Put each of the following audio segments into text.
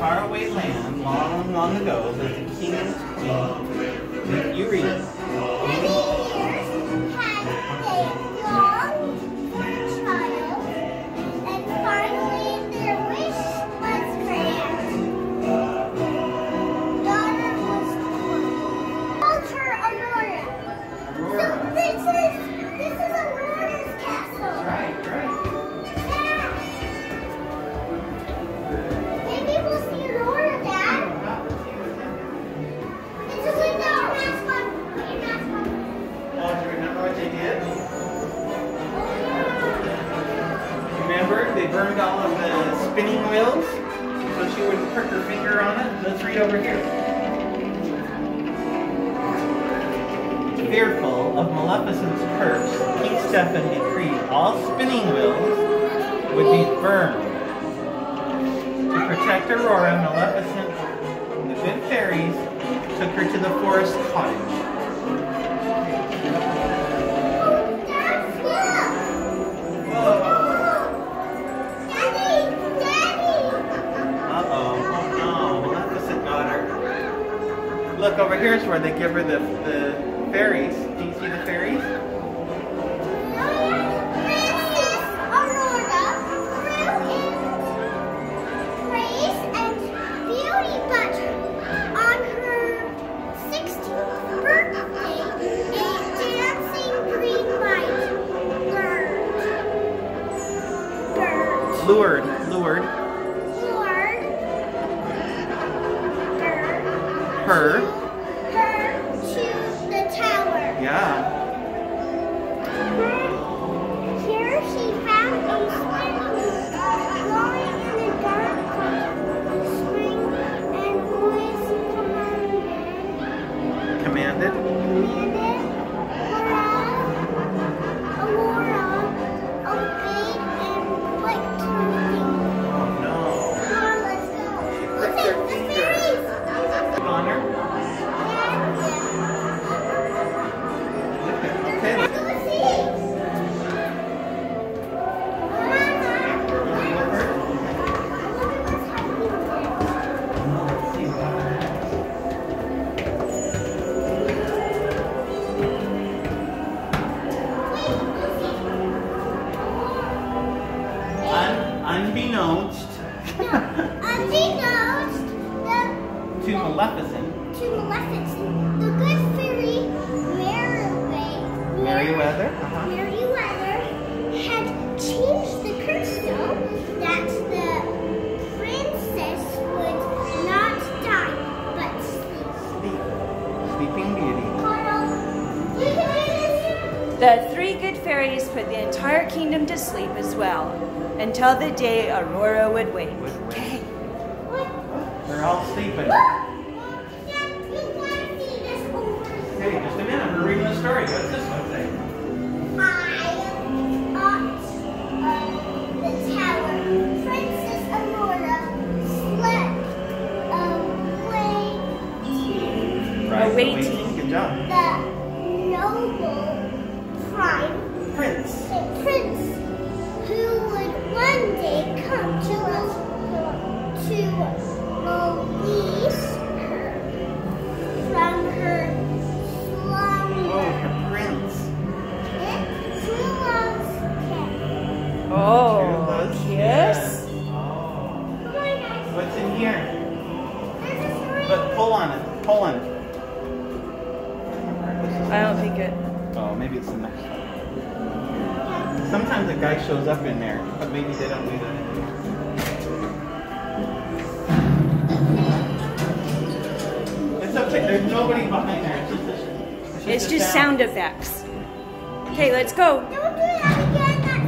faraway land, long, long ago, there's a king and queen. You read it. Many years had they longed for a child, and finally their wish was granted. Daughter was born. Called her Aurora. So this is Aurora's castle. Right. Yeah. Maybe we'll see Aurora, Dad. It's a window. Mascot. Put your mask on. Oh, do you remember what they did? Oh, yeah. Remember, they burned all of the spinning wheels so she wouldn't prick her finger on it. Let's read over here. Fearful of Maleficent's curse, King Stephen decreed all spinning wheels would be burned. To protect Aurora, Maleficent and the good fairies took her to the forest cottage. Dad, look. Whoa. Daddy. Uh-oh. Oh no, Maleficent got her. Look, over here is where they give her the fairies. Do you see the fairies? Princess Aurora grew in praise and beauty, but on her 16th birthday, a dancing green light Lured. lured Her. her to the tower. Yeah. Here she found a spinning wheel glowing in the dark spring and was Commanded. Aurora obeyed and clicked her finger. Oh no. Come on, let's go. Look clicked her at the finger. fairies. On her. Okay. Let's go see. Let's see what unbeknownst Unbeknownst to Maleficent, the good fairy Merryweather Merryweather had changed the curse so that the princess would not die but sleep. Sleeping Beauty. The three good fairies put the entire kingdom to sleep as well, until the day Aurora would wake. Okay. They're all sleeping. Hey, just a minute. We're reading the story. What's this one say? The tower. Princess Aurora slept Waiting. Good job. the noble prime Prince. prince who would one day come to release her from her slumber. Oh, her prince. True love's kiss. Oh, Yes. kiss? Oh. Come on, guys. What's in here? There's a story. But pull on it. Pull on it. I don't think it. Oh, maybe it's the next one. Sometimes a guy shows up in there, but maybe they don't do that. It's okay. There's nobody behind there. It's just sound effects. Okay, let's go. Don't do that again. That's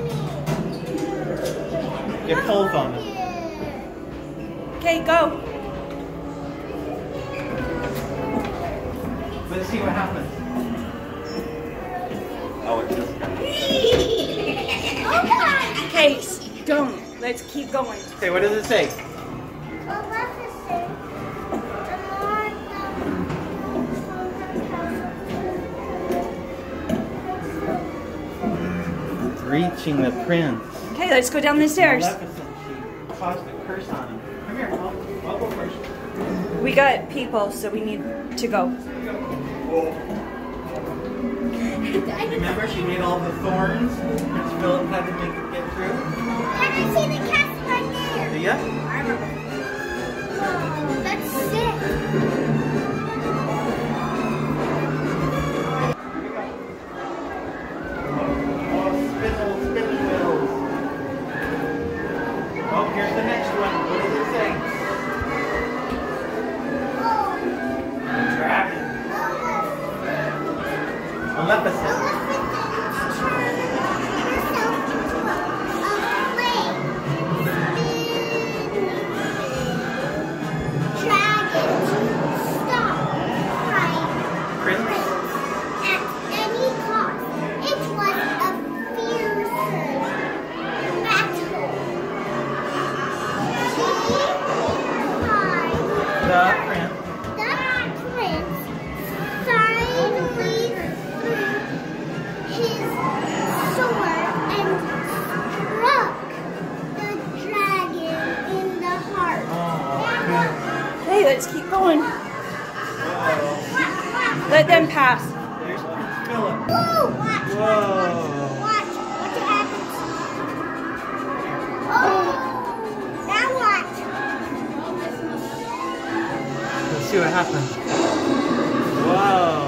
me. Get pulled on it. Okay, go. Let's see what happens. Oh, it's this guy. Oh God! Okay, don't. Let's keep going. Okay, what does it say? Maleficent, Reaching the prince. Okay, let's go down the stairs. Maleficent, caused a curse on him. Come here, I'll go first. We got people, so we need to go. Remember, she made all the thorns. Prince Philip had to make it get through. I can see the cast right there. Do ya? Whoa, that's sick. Spinning wheels. Oh, here's the next one. What does it say? Dragon. Maleficent. Let's keep going. Let them pass. There's Prince Philip. Whoa! Watch! Whoa! Watch! What happens? Oh! Now watch! Let's see what happens. Whoa!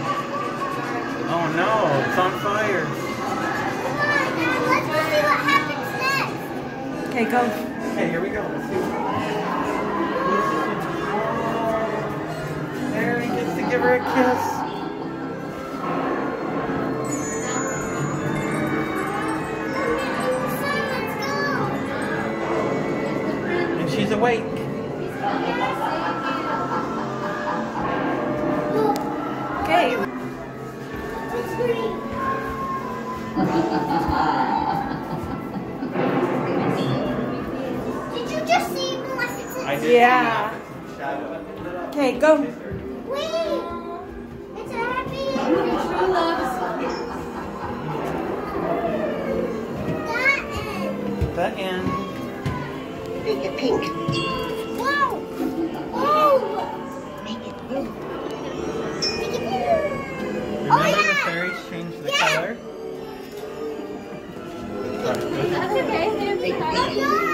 Oh no! It's on fire. Come on, now let's go see what happens next. Okay, go. Okay, here we go. Let's see. There, he gets to give her a kiss. And she's awake. Okay. Did you just see Maleficent? I did. Yeah. Shadow. Okay, go. Wait! It's a happy The end. Make it pink. Whoa! Whoa! Make it blue. Remember yeah. the fairies changed the Yeah. color? That's okay. Make it pink.